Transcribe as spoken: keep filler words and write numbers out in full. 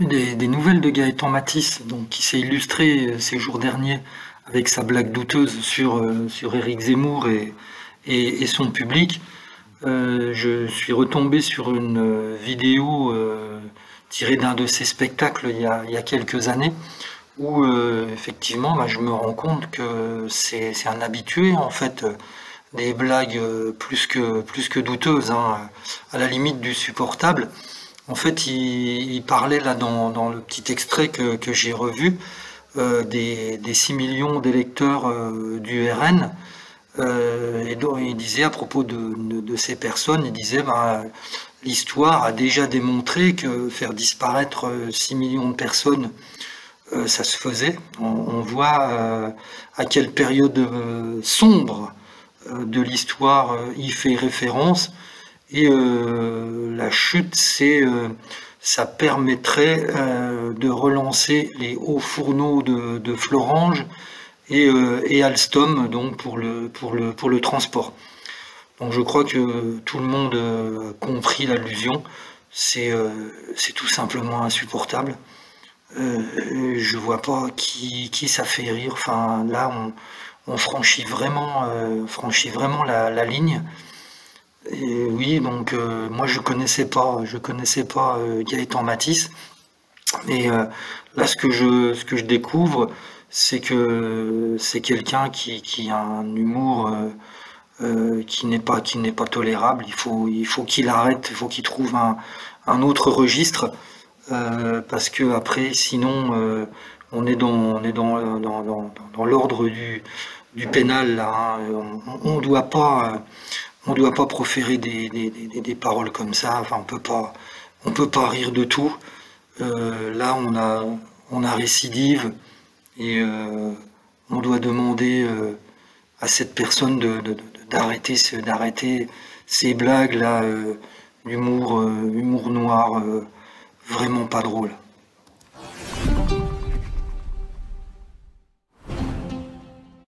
Des, des nouvelles de Gaëtan Matisse, donc, qui s'est illustré euh, ces jours derniers avec sa blague douteuse sur, euh, sur Éric Zemmour et, et, et son public. Euh, je suis retombé sur une euh, vidéo euh, tirée d'un de ses spectacles il y a, il y a quelques années, où euh, effectivement bah, je me rends compte que c'est c'est un habitué en fait, euh, des blagues euh, plus que, plus que douteuses, hein, à la limite du supportable. En fait, il, il parlait là dans, dans le petit extrait que, que j'ai revu, euh, des, des six millions d'électeurs euh, du R N. Euh, et donc, il disait à propos de, de- de ces personnes, il disait ben, l'histoire a déjà démontré que faire disparaître euh, six millions de personnes, euh, ça se faisait. On, on voit euh, à quelle période euh, sombre euh, de l'histoire euh, il fait référence. Et euh, la chute, c'est, euh, ça permettrait euh, de relancer les hauts fourneaux de, de Florange et, euh, et Alstom, donc pour le, pour le, pour le transport. Donc je crois que tout le monde a compris l'allusion. C'est euh, c'est tout simplement insupportable. Euh, je vois pas qui, qui ça fait rire. Enfin, là, on, on franchit vraiment, euh, franchit vraiment la, la ligne. Et oui, donc euh, moi je connaissais pas, je connaissais pas euh, Gaëtan Matisse, mais euh, là ce que je, ce que je découvre, c'est que c'est quelqu'un qui, qui a un humour euh, euh, qui n'est pas, qui n'est pas tolérable. Il faut, il faut qu'il arrête, il faut qu'il trouve un, un autre registre, euh, parce que après, sinon, euh, on est dans, on est dans, dans, dans, dans l'ordre du, du pénal là, hein. On, on doit pas. euh, on doit pas proférer des, des, des, des paroles comme ça. Enfin, on peut pas, on peut pas rire de tout. Euh, là, on a, on a récidive et euh, on doit demander euh, à cette personne de, de- de- d'arrêter, ce- d'arrêter ces blagues là, euh, d'humour, euh, humour noir, euh, vraiment pas drôle.